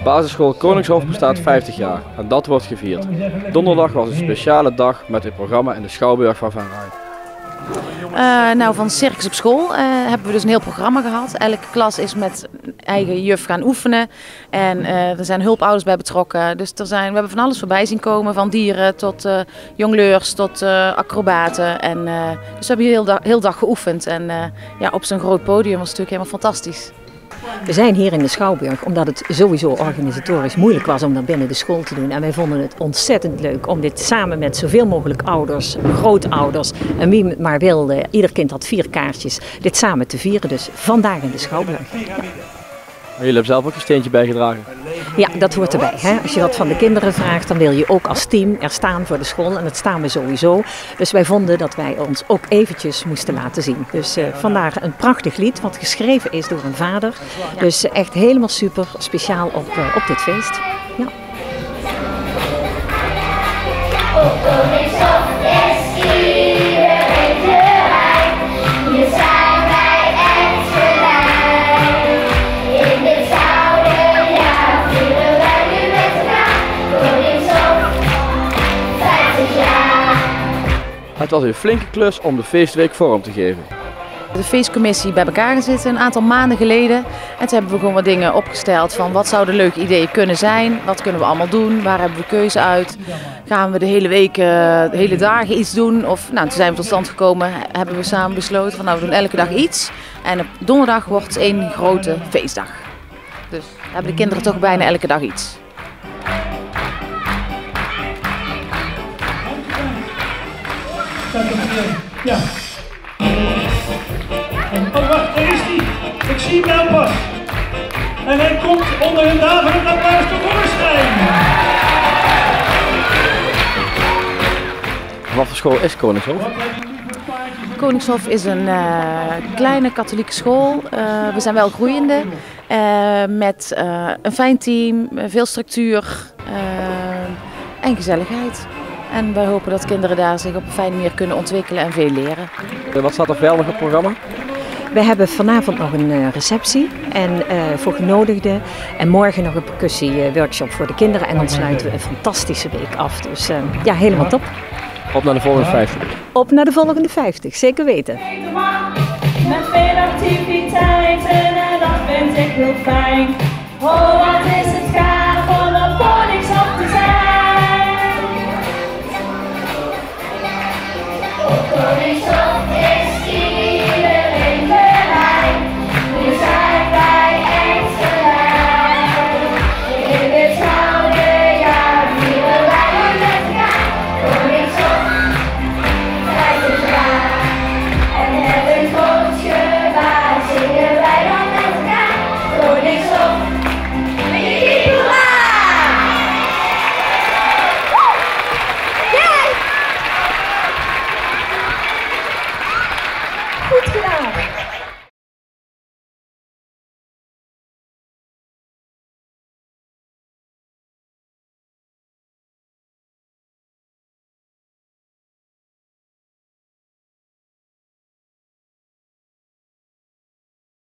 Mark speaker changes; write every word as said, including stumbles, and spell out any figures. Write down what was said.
Speaker 1: Basisschool Koningshof bestaat vijftig jaar en dat wordt gevierd. Donderdag was een speciale dag met een programma in de Schouwburg van Van Rijn.
Speaker 2: Uh, nou, van Circus op School uh, hebben we dus een heel programma gehad. Elke klas is met eigen juf gaan oefenen en uh, er zijn hulpouders bij betrokken. Dus er zijn, we hebben van alles voorbij zien komen, van dieren tot uh, jongleurs tot uh, acrobaten. En, uh, dus we hebben hier heel, da heel dag geoefend en uh, ja, op zo'n groot podium was het natuurlijk helemaal fantastisch.
Speaker 3: We zijn hier in de Schouwburg omdat het sowieso organisatorisch moeilijk was om dat binnen de school te doen. En wij vonden het ontzettend leuk om dit samen met zoveel mogelijk ouders, grootouders en wie het maar wilde, ieder kind had vier kaartjes, dit samen te vieren. Dus vandaag in de Schouwburg. Ja.
Speaker 1: Jullie hebben zelf ook een steentje bijgedragen?
Speaker 3: Ja, dat hoort erbij. Hè? Als je wat van de kinderen vraagt, dan wil je ook als team er staan voor de school. En dat staan we sowieso. Dus wij vonden dat wij ons ook eventjes moesten laten zien. Dus uh, vandaag een prachtig lied, wat geschreven is door een vader. Dus uh, echt helemaal super, speciaal op, uh, op dit feest. Ja.
Speaker 1: Het was een flinke klus om de feestweek vorm te geven.
Speaker 2: De feestcommissie bij elkaar gezeten een aantal maanden geleden. En toen hebben we gewoon wat dingen opgesteld van wat zouden leuke ideeën kunnen zijn. Wat kunnen we allemaal doen, waar hebben we keuze uit. Gaan we de hele week, uh, de hele dagen iets doen. Of, nou, toen zijn we tot stand gekomen, hebben we samen besloten van nou, we doen elke dag iets. En op donderdag wordt het één grote feestdag. Dus hebben de kinderen toch bijna elke dag iets.
Speaker 4: Ja. Oh, wacht, daar is hij. Ik zie hem nou pas. En hij komt onder een daverend applaus tevoorschijn.
Speaker 1: Wat voor school is Koningshof?
Speaker 2: Koningshof is een uh, kleine katholieke school. Uh, we zijn wel groeiende. Uh, met uh, een fijn team, veel structuur uh, en gezelligheid. En wij hopen dat kinderen daar zich op een fijne manier kunnen ontwikkelen en veel leren.
Speaker 1: Wat staat er verder nog op het programma?
Speaker 3: We hebben vanavond nog een receptie en, uh, voor genodigden. En morgen nog een percussieworkshop voor de kinderen. En dan sluiten we een fantastische week af. Dus uh, ja, helemaal top.
Speaker 1: Op naar de volgende vijftig.
Speaker 3: Op naar de volgende vijftig, zeker weten.
Speaker 5: Met veel activiteit.